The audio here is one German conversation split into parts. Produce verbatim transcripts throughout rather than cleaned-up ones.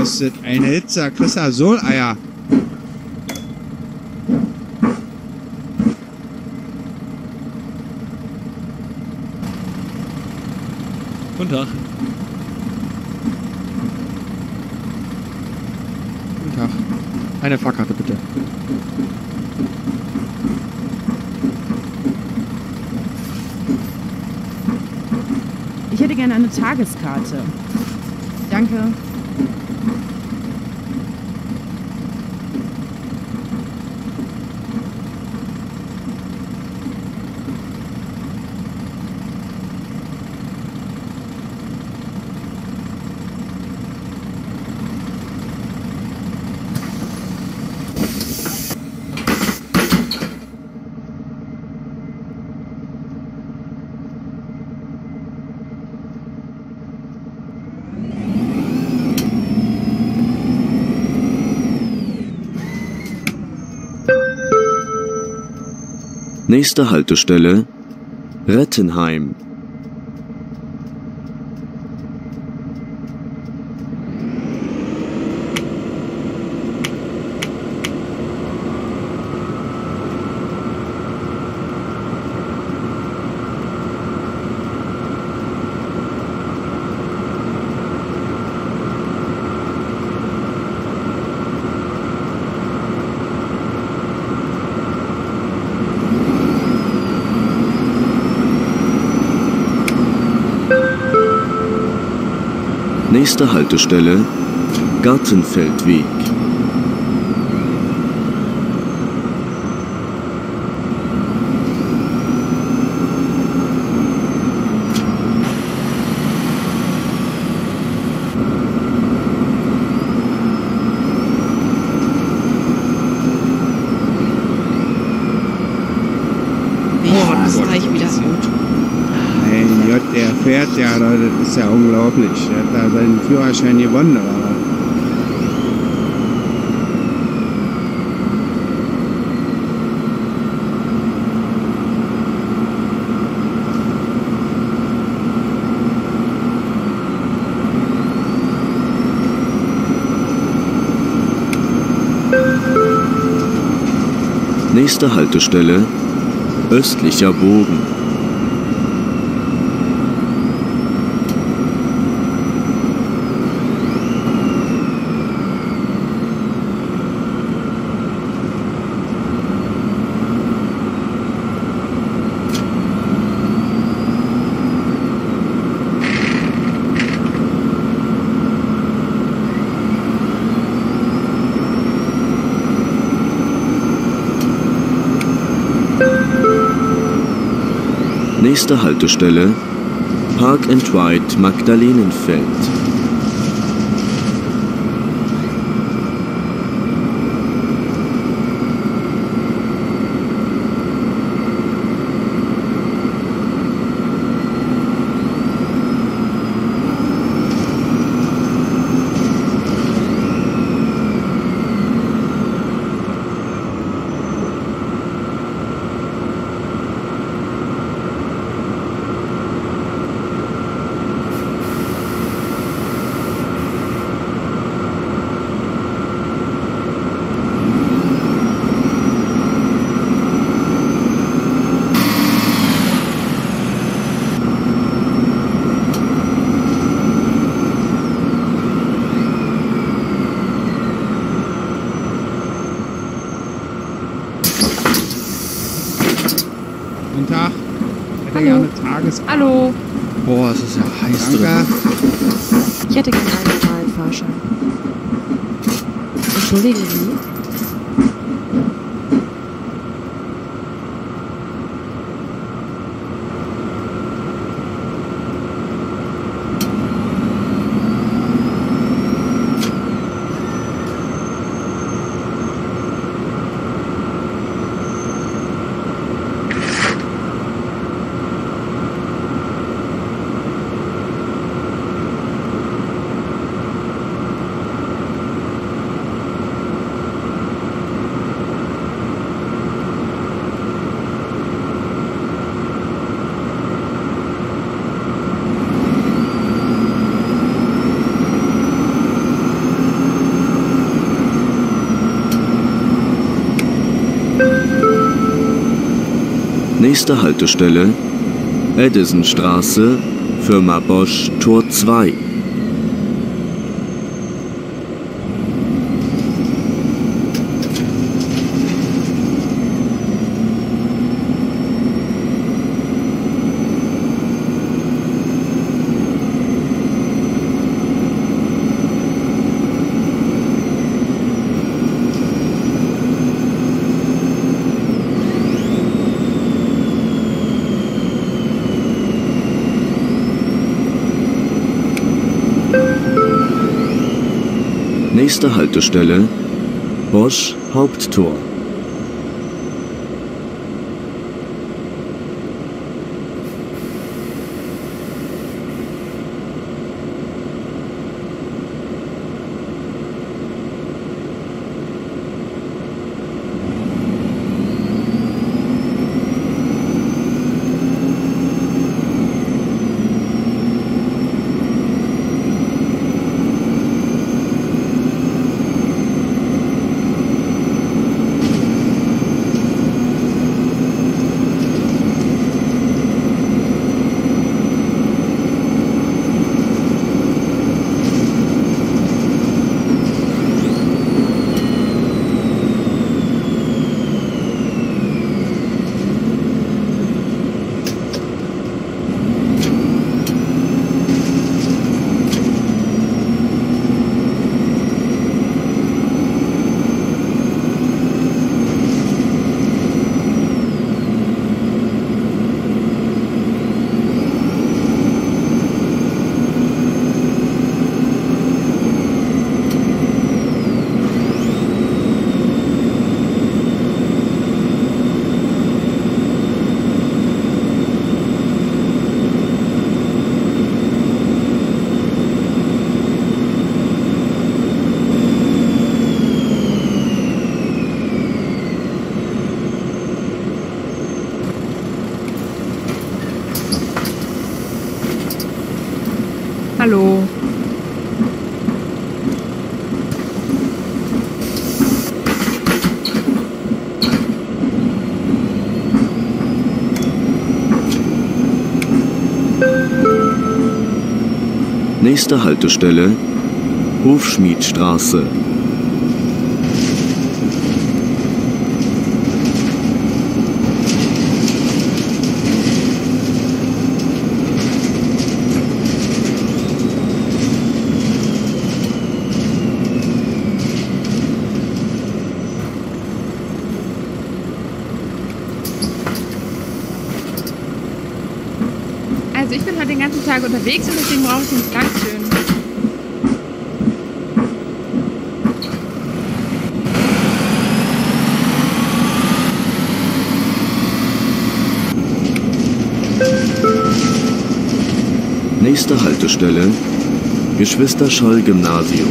kostet eine Hitze, kriegst du Soleier. Guten Tag. Guten Tag. Eine Fahrkarte bitte. Ich hätte gerne eine Tageskarte. Danke. Nächste Haltestelle Rettenheim. Nächste Haltestelle Gartenfeldweg. Boah, das war ich wieder gut. Mein Gott, der fährt ja, Leute, das ist ja unglaublich. Der hat da seinen Führerschein gewonnen, aber. Nächste Haltestelle Östlicher Bogen. Nächste Haltestelle Park and Ride Magdalenenfeld. Guten Tag. Ich hätte Hallo. gerne eine Tageskarte. Hallo. Boah, es ist ja heiß drin. Danke. Ich hätte gerne einen normalen Fahrschein. Entschuldigen Sie? Nächste Haltestelle Edisonstraße, Firma Bosch, Tor zwei. Nächste Haltestelle Bosch Haupttor. Hallo. Nächste Haltestelle Hofschmiedstraße. Also ich bin heute den ganzen Tag unterwegs und deswegen brauche ich ein Dankeschön. Nächste Haltestelle Geschwister Scholl Gymnasium.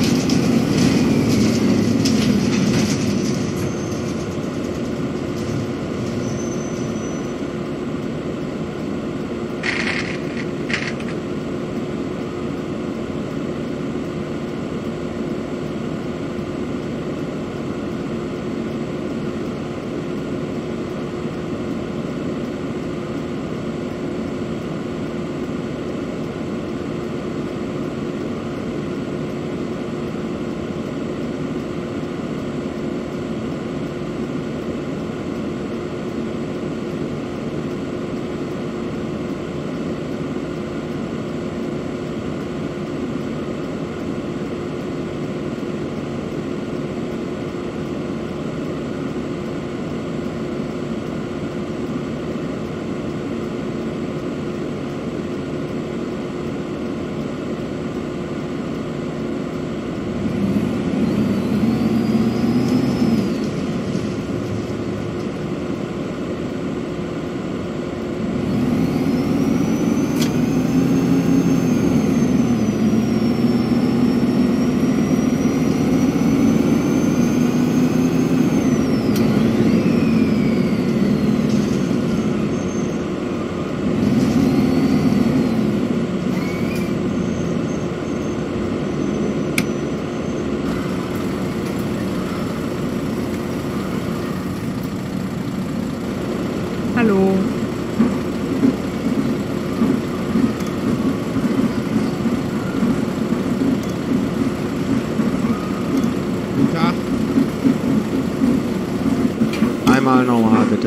bitte.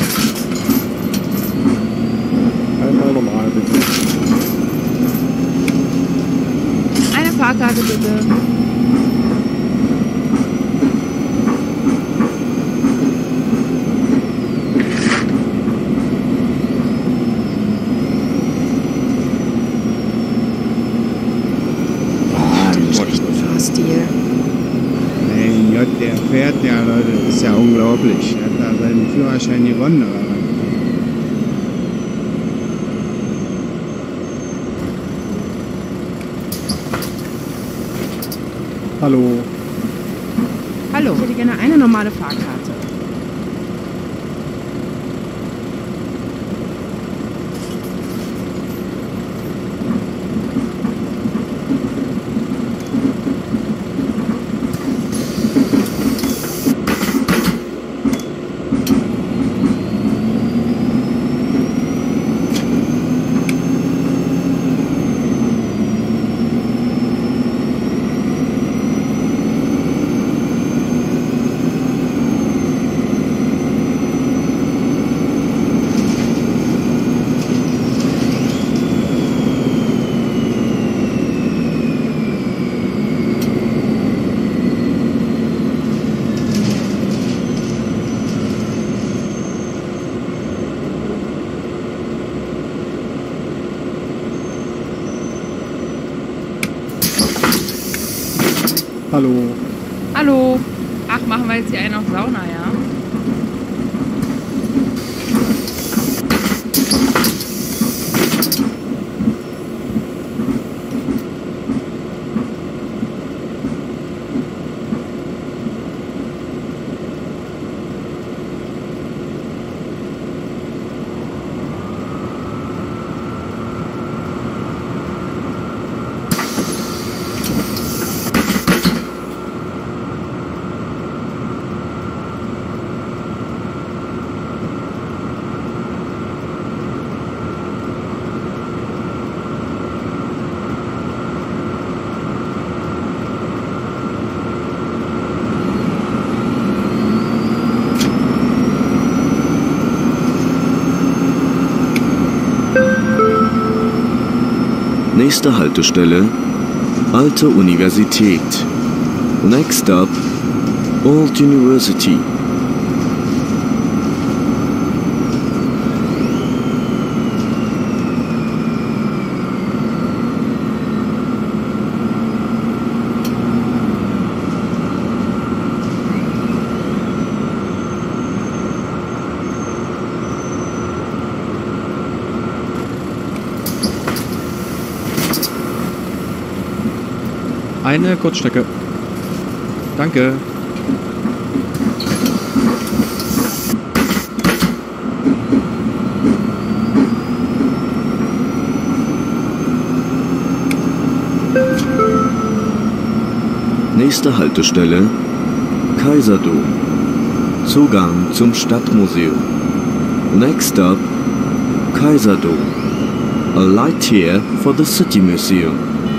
Einmal normal, bitte. Eine Fahrkarte bitte. Fahrstil. Mein Gott, der fährt ja, Leute, das ist ja unglaublich. Er hat da seinen Führerschein gewonnen, oder was? Hallo. Hallo. Ich hätte gerne eine normale Fahrkarte. Hallo. Hallo. Ach, machen wir jetzt hier einen auf Sauna, ja? Nächste Haltestelle, Alte Universität. Next stop, Old University. Eine Kurzstrecke. Danke. Nächste Haltestelle, Kaiserdom. Zugang zum Stadtmuseum. Next stop, Kaiserdom. A light here for the City Museum.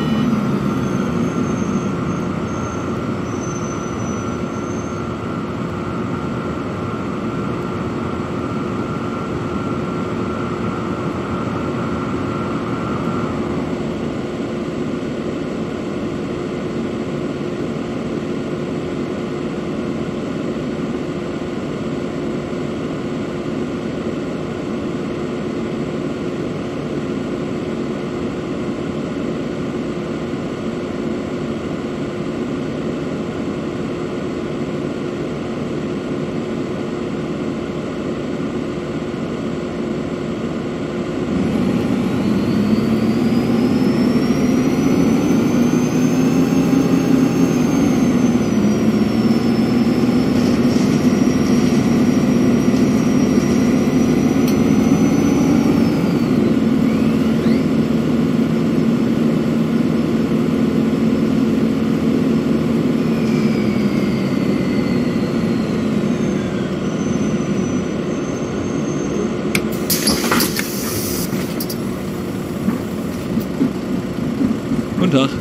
Guten Tag.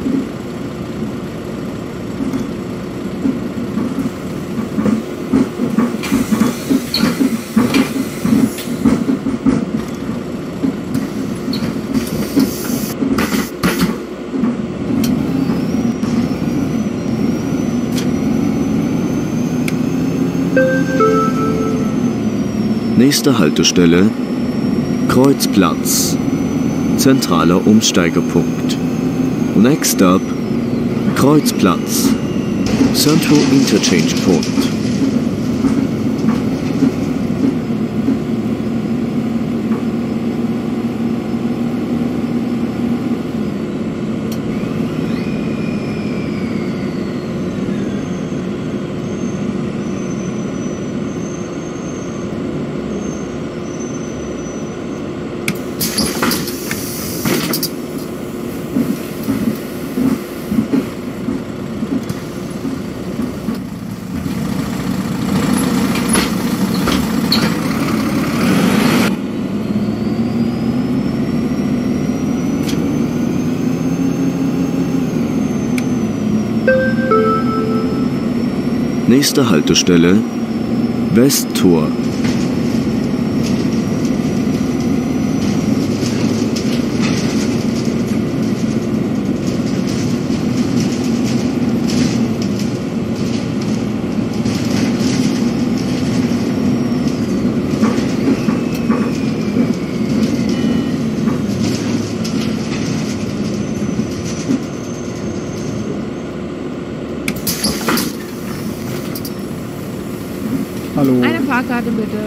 Nächste Haltestelle Kreuzplatz. Zentraler Umsteigepunkt. Next stop Kreuzplatz. Central Interchange Point. Nächste Haltestelle Westtor. Hallo. Eine Fahrkarte bitte.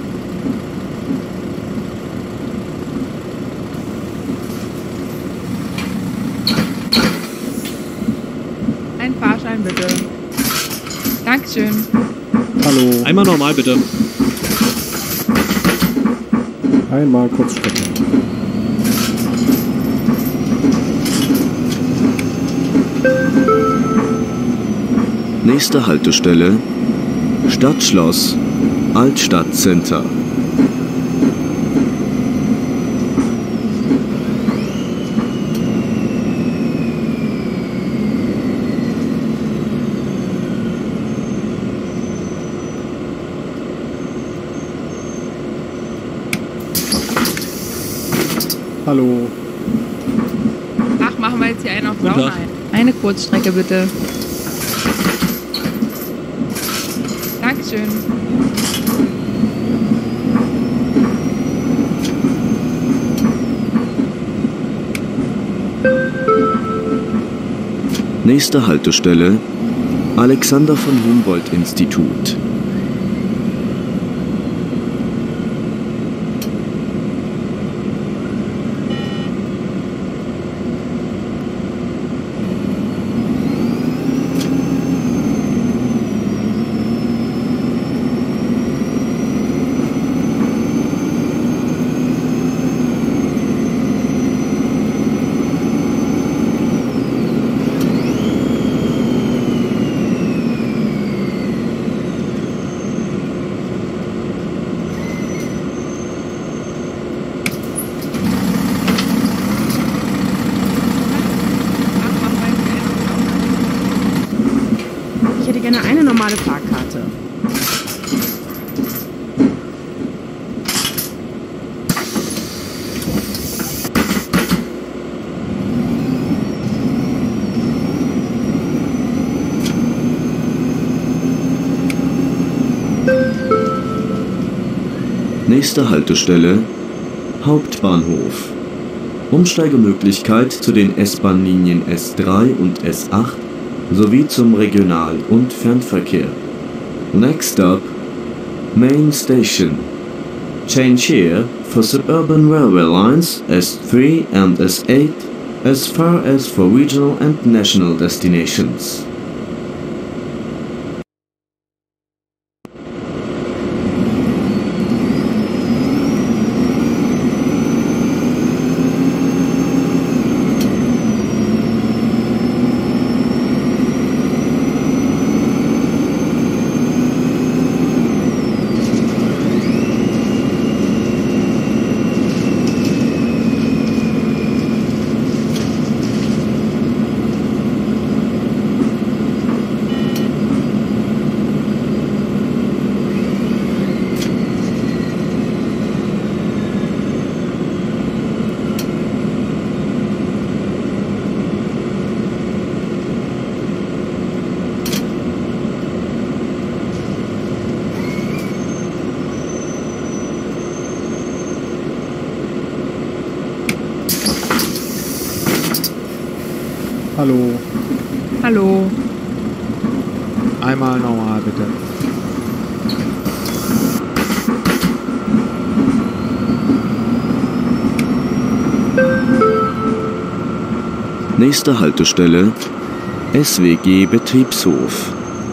Ein Fahrschein bitte. Dankeschön. Hallo. Einmal normal bitte. Einmal Kurzstrecke. Nächste Haltestelle Stadtschloss Altstadtcenter. Hallo. Ach, machen wir jetzt hier einen auf Guten Braun Tag. ein. Eine Kurzstrecke bitte. Dankeschön. Nächste Haltestelle Alexander von Humboldt Institut. Ich hätte gerne eine normale Fahrkarte. Nächste Haltestelle Hauptbahnhof. Umsteigemöglichkeit zu den S-Bahn-Linien S drei und S acht sowie zum Regional- und Fernverkehr. Next stop Main Station. Change here for suburban railway lines S three and S eight as far as for regional and national destinations. Hallo. Hallo. Einmal normal, bitte. Nächste Haltestelle S W G Betriebshof.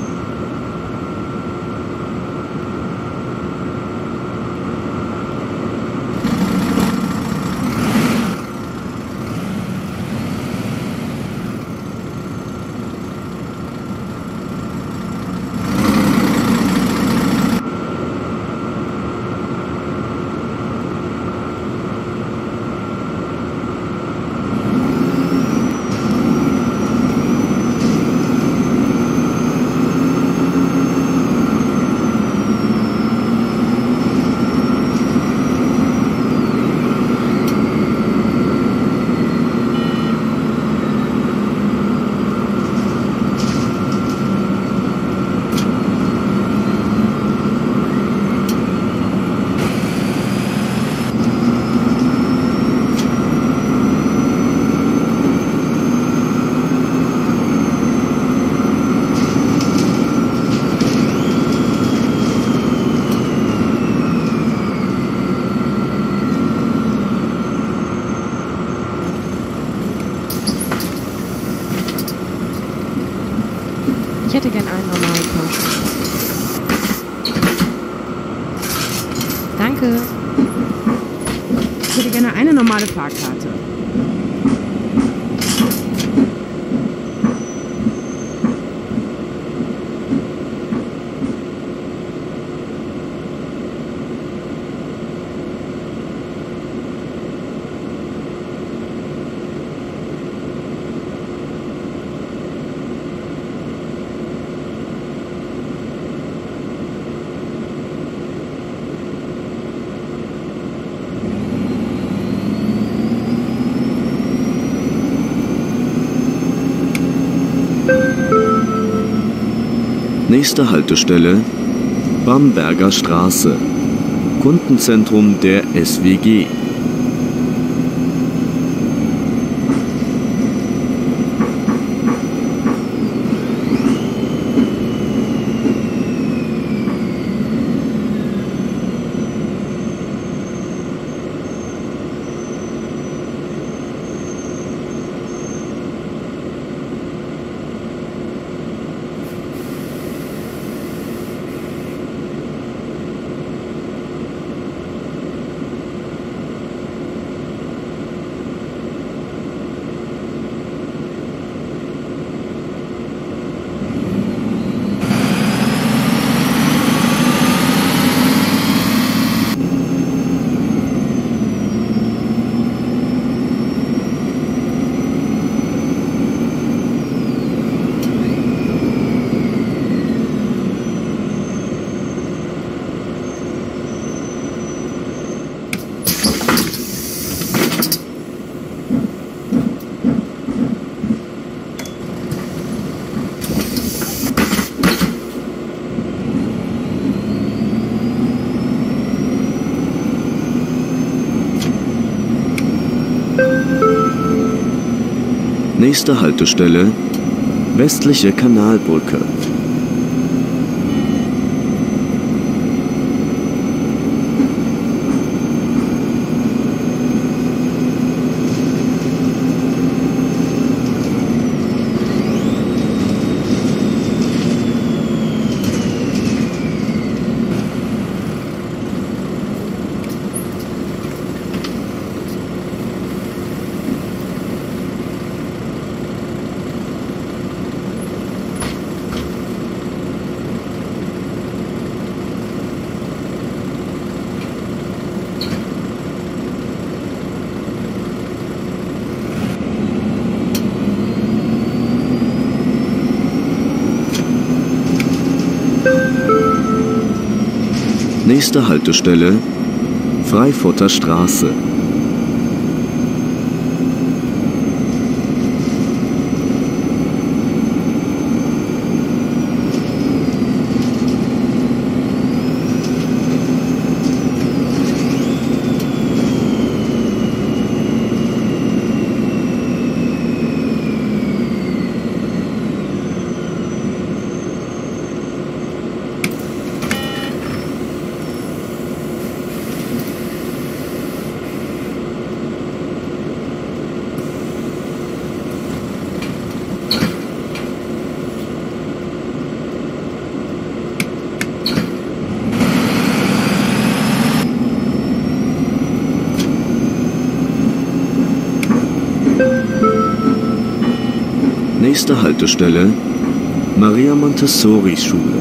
Ich hätte gern einen normalen Porsche. Danke. Ich hätte gerne eine normale Fahrkarte. Nächste Haltestelle Bamberger Straße, Kundenzentrum der S W G. Nächste Haltestelle westliche Kanalbrücke. Nächste Haltestelle Freifurter Straße. Nächste Haltestelle Maria Montessori Schule.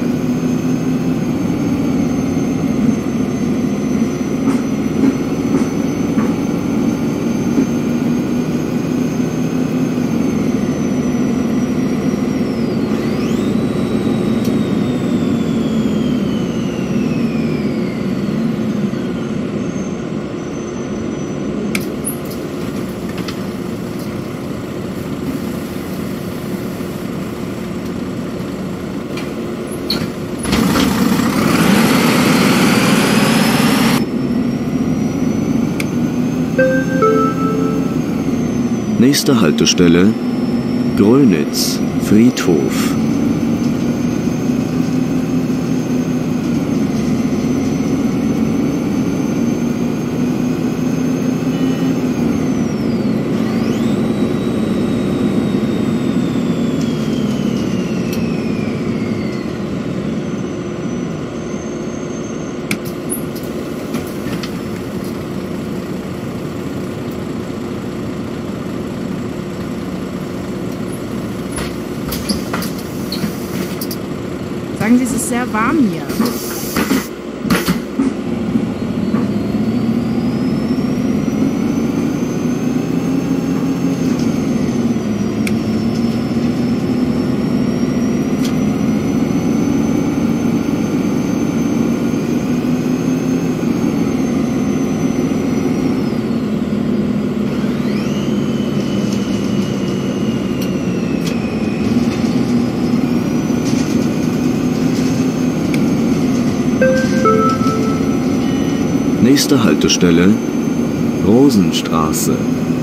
Nächste Haltestelle Grönitz Friedhof. Sagen Sie, es ist sehr warm hier. Nächste Haltestelle Rosenstraße.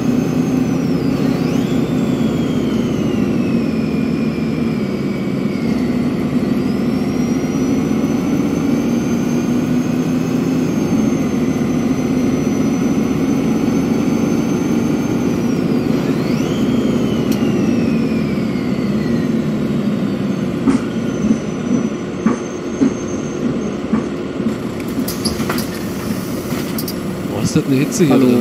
Was ist das eine Hitze hier? Hallo. Drin?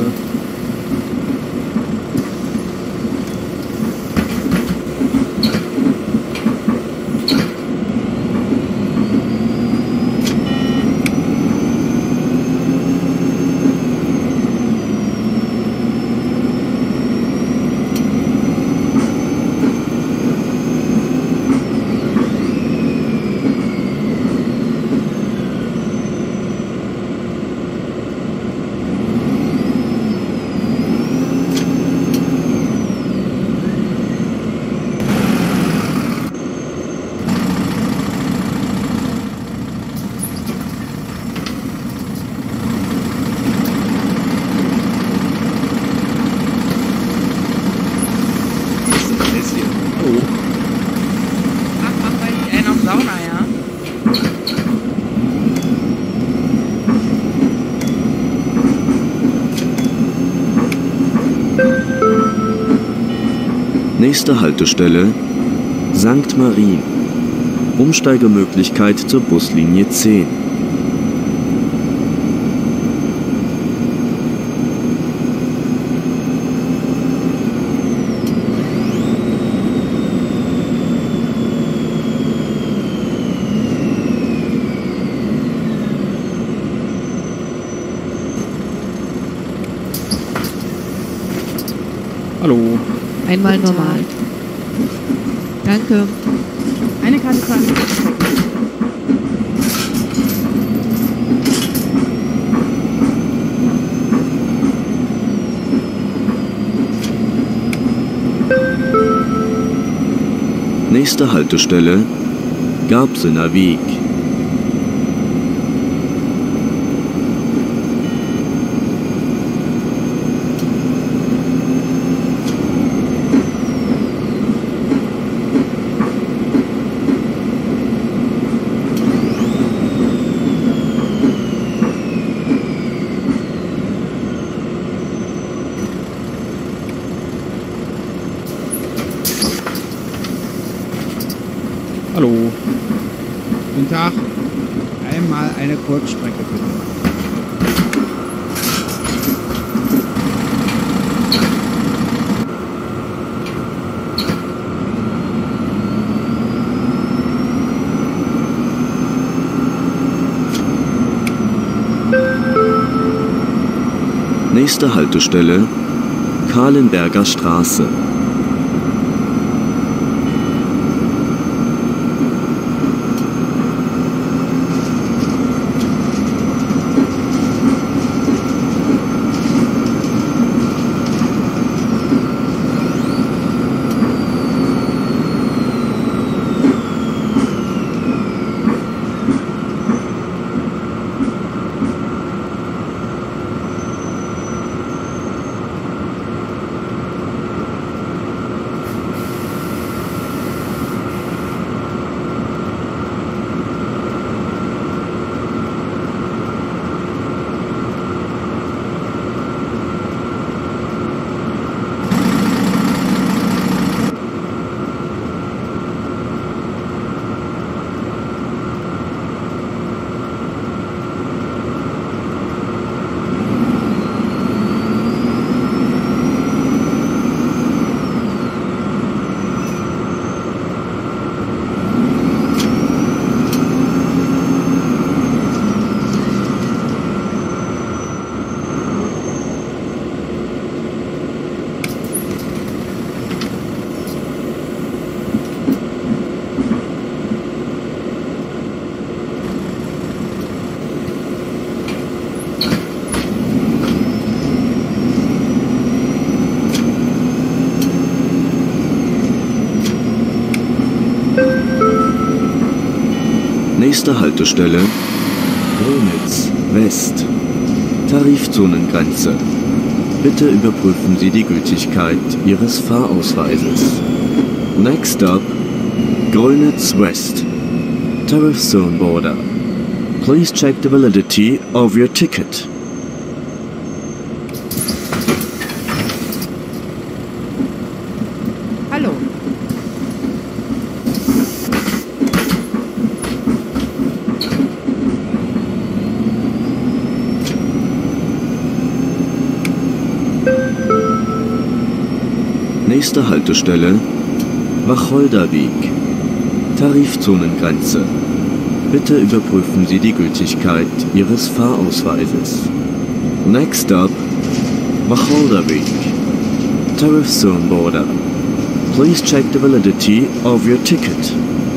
Ach, mach bei dir noch Sauna, ja? Nächste Haltestelle Sankt Marien. Umsteigemöglichkeit zur Buslinie zehn. Hallo. Einmal normal. Danke. Eine Karte für alle. Nächste Haltestelle Garbsener Weg. Hallo. Guten Tag. Einmal eine Kurzstrecke bitte. Nächste Haltestelle Kahlenberger Straße. Nächste Haltestelle Grönitz West. Tarifzonengrenze. Bitte überprüfen Sie die Gültigkeit Ihres Fahrausweises. Next stop Grönitz West. Tariff Zone Border. Please check the validity of your ticket. Hallo. Nächste Haltestelle Wacholderweg. Tarifzonengrenze. Bitte überprüfen Sie die Gültigkeit Ihres Fahrausweises. Next stop Wacholderweg. Tariff Zone Border. Please check the validity of your ticket.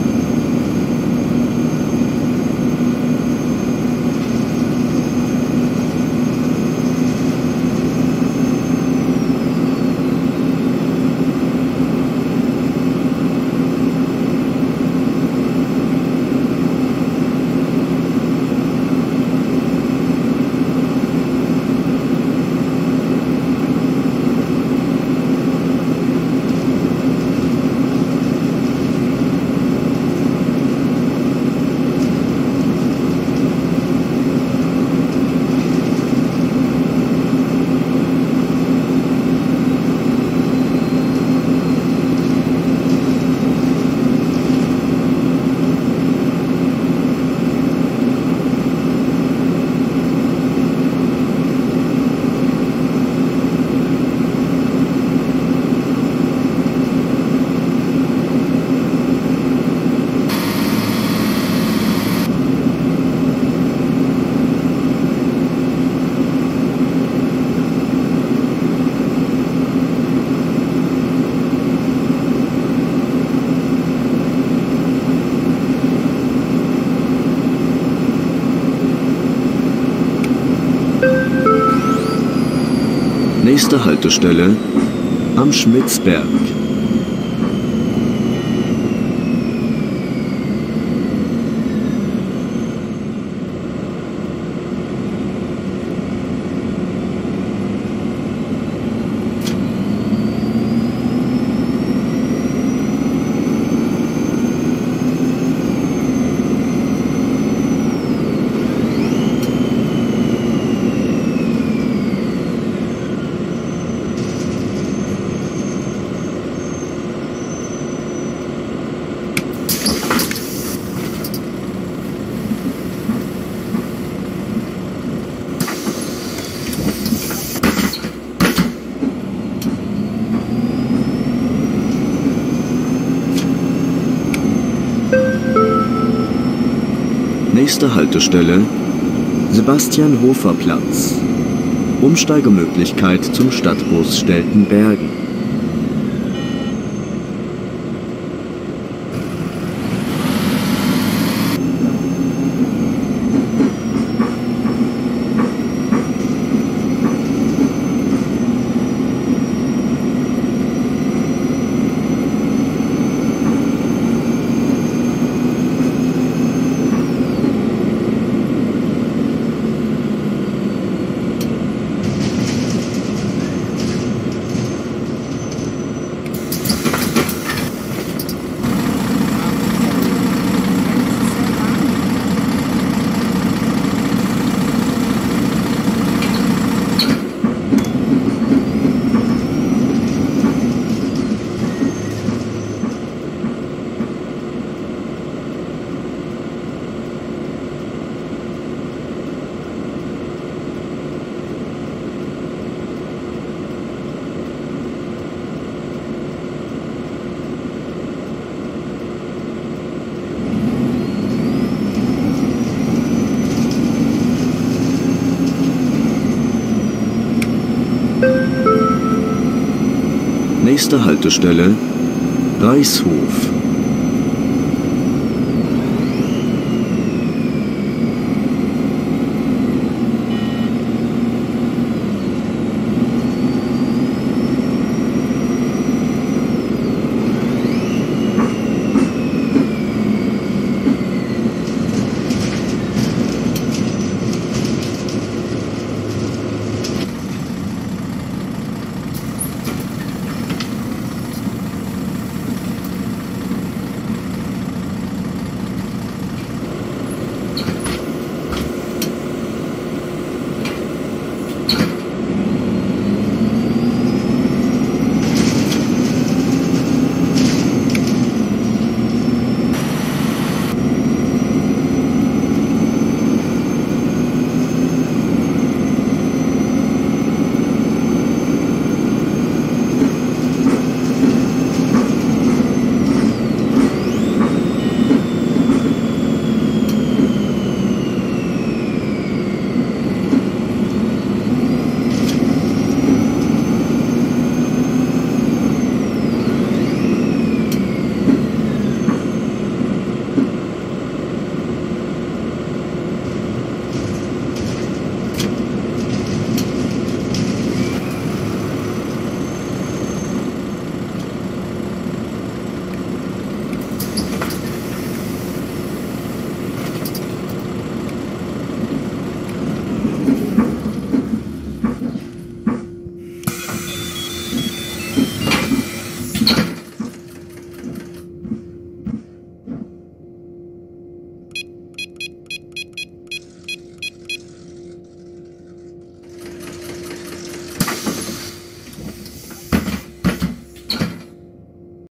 Nächste Haltestelle am Schmitzberg. Nächste Haltestelle Sebastian-Hofer-Platz. Umsteigemöglichkeit zum Stadtbus Steltenbergen. Nächste Haltestelle: Reichshof.